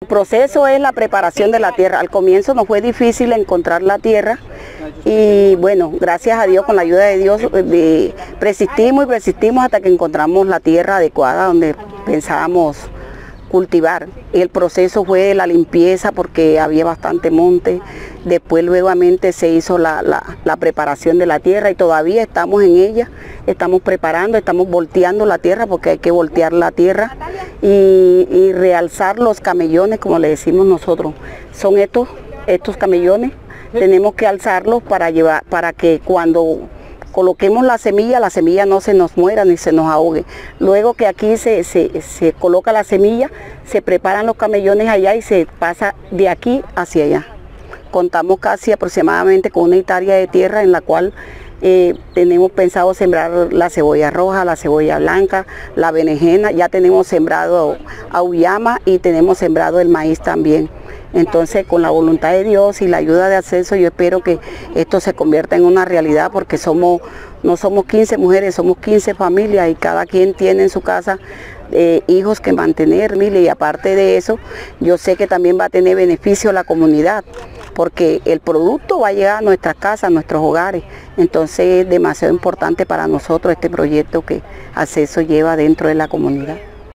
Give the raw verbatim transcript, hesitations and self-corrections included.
El proceso es la preparación de la tierra. Al comienzo nos fue difícil encontrar la tierra y bueno, gracias a Dios, con la ayuda de Dios, de, persistimos y persistimos hasta que encontramos la tierra adecuada donde pensábamos cultivar. El proceso fue la limpieza porque había bastante monte, después nuevamente se hizo la, la, la preparación de la tierra y todavía estamos en ella, estamos preparando, estamos volteando la tierra porque hay que voltear la tierra y, y realzar los camellones, como le decimos nosotros. Son estos, estos camellones, tenemos que alzarlos para, llevar, para que cuando coloquemos la semilla, la semilla no se nos muera ni se nos ahogue. Luego que aquí se, se, se coloca la semilla, se preparan los camellones allá y se pasa de aquí hacia allá. Contamos casi aproximadamente con una hectárea de tierra en la cual eh, tenemos pensado sembrar la cebolla roja, la cebolla blanca, la berenjena, ya tenemos sembrado auyama y tenemos sembrado el maíz también. Entonces, con la voluntad de Dios y la ayuda de Acceso, yo espero que esto se convierta en una realidad porque somos, no somos quince mujeres, somos quince familias y cada quien tiene en su casa eh, hijos que mantener, mire, y aparte de eso, yo sé que también va a tener beneficio a la comunidad porque el producto va a llegar a nuestras casas, a nuestros hogares. Entonces, es demasiado importante para nosotros este proyecto que Acceso lleva dentro de la comunidad.